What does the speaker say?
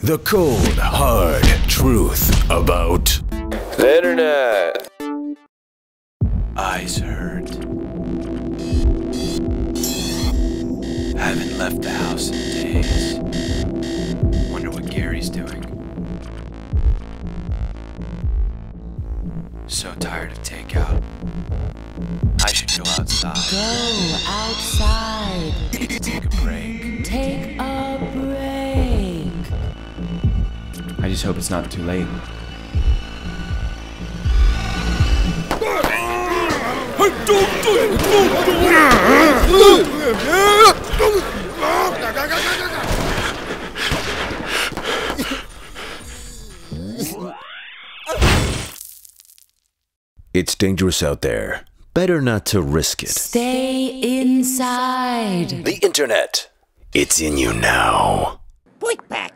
The cold, hard truth about the internet. Eyes hurt. Haven't left the house in days. Wonder what Gary's doing. So tired of takeout. I should go outside. Go outside. Take a break. Take a break. I just hope it's not too late. it's dangerous out there. Better not to risk it. Stay inside. The internet. It's in you now. POYKPAC.